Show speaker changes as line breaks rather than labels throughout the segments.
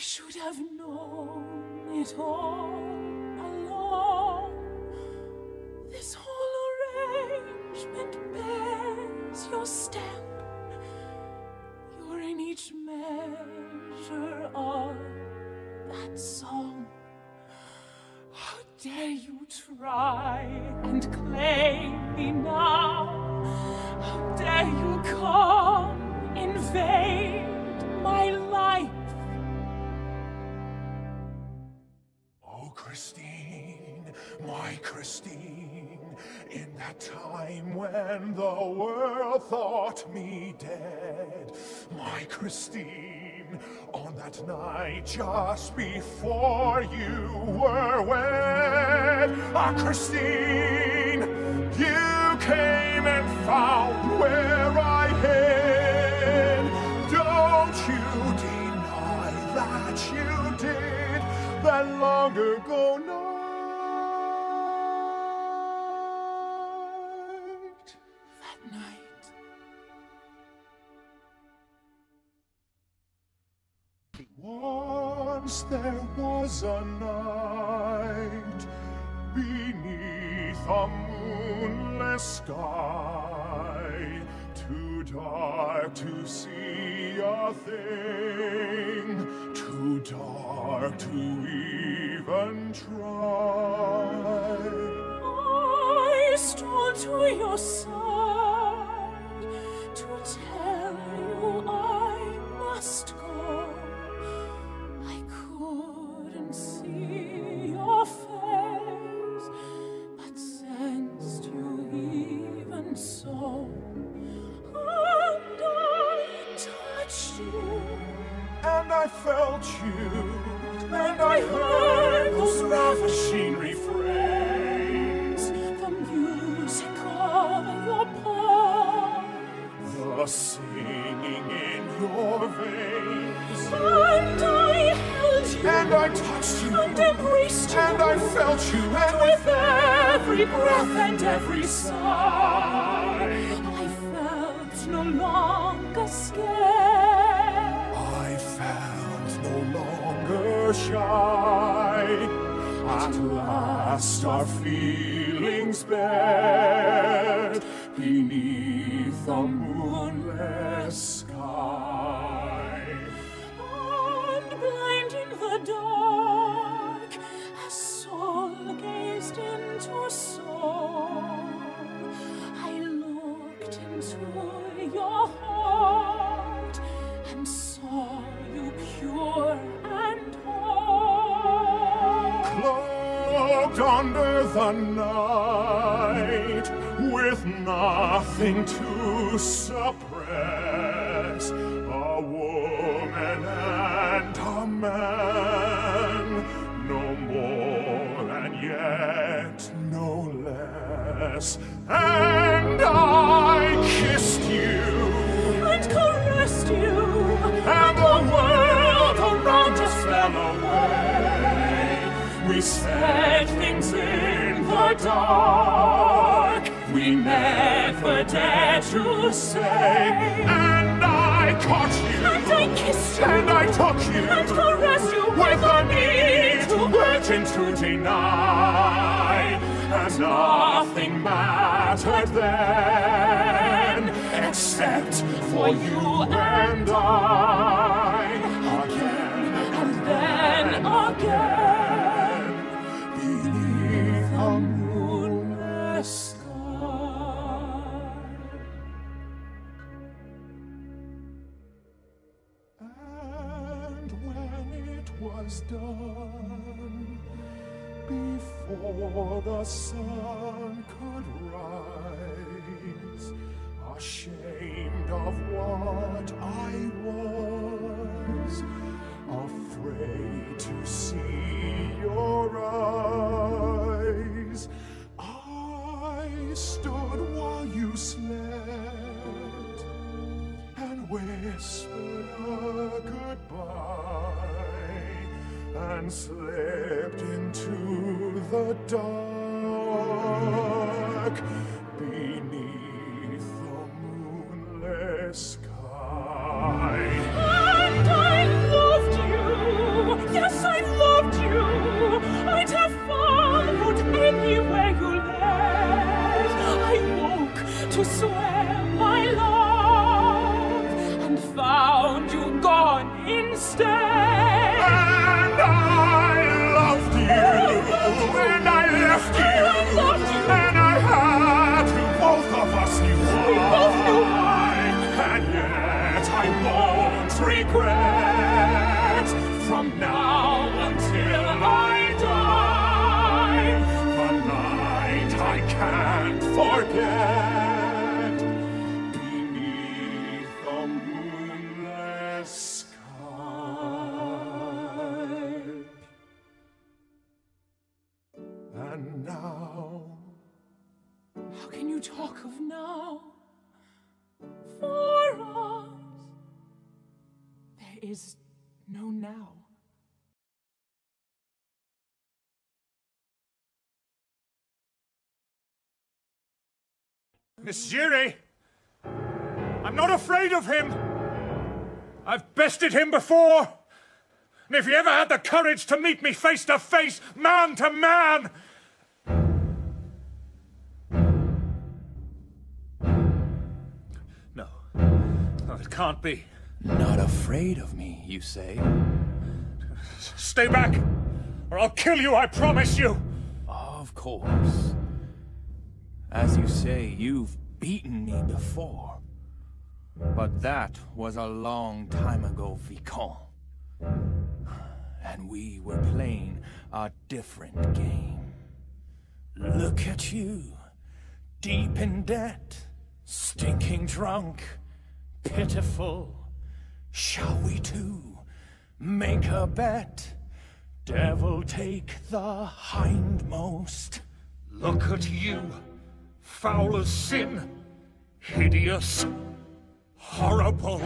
should have known it all along. This whole arrangement bears your stamp. You're in each measure of that song. How dare you try and claim me now? How dare you come, invade my life?
Oh, Christine, my Christine, in that time when the world thought me dead, my Christine, on that night just before you were wed, ah, Christine, you came and found where I hid. Don't you deny that you did that long ago night.
That night.
Once there was a night beneath a moonless sky, too dark to see a thing, too dark to even try.
I stole to your side to tell you I must go. I couldn't see your face, but sensed you even so. And I touched you,
And I felt you, and I heard those ravishing refrains,
the music of your palm,
the singing in your veins.
and I held you,
And I touched you,
and embraced you,
and I felt you, and
with every breath and every sigh. I felt no longer scared.
I felt no longer shy. At last our feelings bared beneath the moonless sky.
And blind in the dark, as soul gazed into soul, I looked into your heart and saw you pure and whole.
Cloaked under the night, with nothing to suppress, a woman and a man, no more and yet no less. And I kissed you,
And caressed you,
and the world around us fell away. We said things in the dark we never dared to say. And I caught you,
and I kissed you,
and I took you,
and caressed you
with a need too urgent to deny. And nothing mattered then, except for you and I. Again
and then again,
beneath a
moonless sky.
And when it was done, before the sun could rise, ashamed of what I was, afraid to see your eyes, I stood while you slept and whispered a goodbye and slipped into the dark beneath the moonless sky.
And I loved you, talk of now? For us, there is no now.
Miss Yuri, I'm not afraid of him. I've bested him before. And if he ever had the courage to meet me face to face, man to man... No. No, it can't be.
Not afraid of me, you say?
Stay back, or I'll kill you, I promise you.
Of course. As you say, you've beaten me before. But that was a long time ago, Vicomte. And we were playing a different game. Look at you, deep in debt, stinking drunk, pitiful. Shall we too make a bet? Devil take the hindmost.
Look at you, foul as sin, hideous, horrible.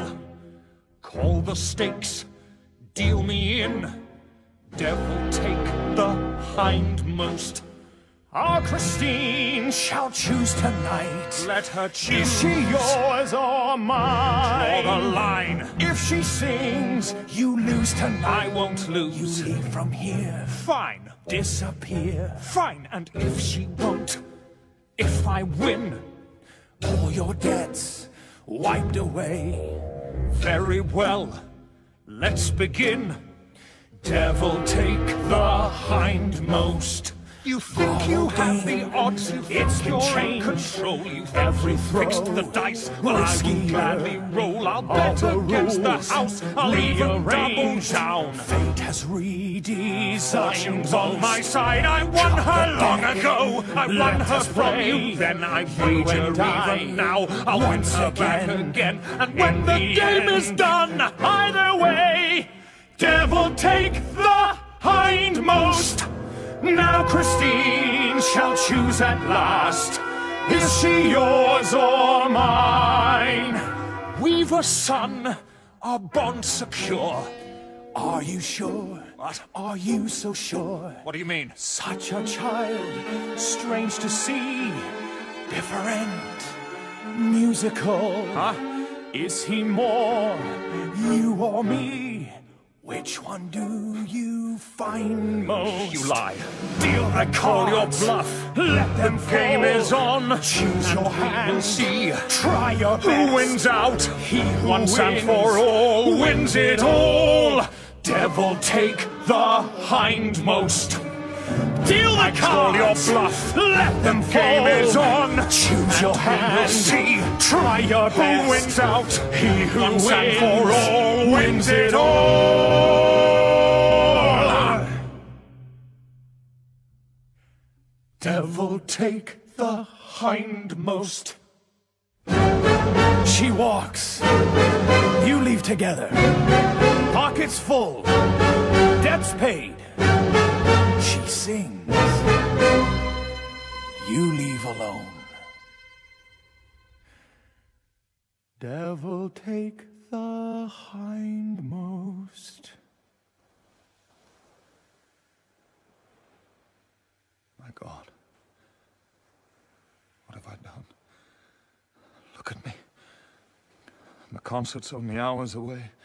Call the stakes, deal me in. Devil take the hindmost.
Our Christine shall choose tonight.
Let her choose.
Is she yours or mine?
Draw the line.
If she sings, you lose tonight.
I won't lose.
You leave from here.
Fine.
Disappear.
Fine. And if she won't, if I win,
all your debts wiped away.
Very well. Let's begin.
Devil take the hindmost.
You think you have the odds, you think you're in control, you've
every
fixed the dice. Well, I will gladly roll, I'll bet against the house, I'll even double down.
Fate has redesigned.
Fortune's on my side, I won her long ago. I won her from you, then I wager even now. I'll win her back again, and when the game is done,
either way, devil take the hindmost. Now Christine shall choose at last. Is she yours or mine?
We've a son, our bond secure.
Are you sure?
What?
Are you so sure?
What do you mean?
Such a child, strange to see. Different, musical.
Huh?
Is he more you or me? Which one do you find most?
You lie. Deal the call your bluff.
Let them
The game is on.
Choose your hand.
We'll see.
Try your best.
Who wins out?
He who
Once and
wins.
for all wins it all.
Devil take the hindmost. Deal the
Call your
cards.
bluff.
Let them
The game is on.
Choose your
And
hand.
we'll see.
Try your best.
Who wins out?
He who
Once
wins.
and for all wins it all.
Devil take the hindmost. She walks. You leave together. Pockets full. Debts paid. She sings. You leave alone. Devil take the hindmost.
My God. What have I done? Look at me. The concert's only hours away.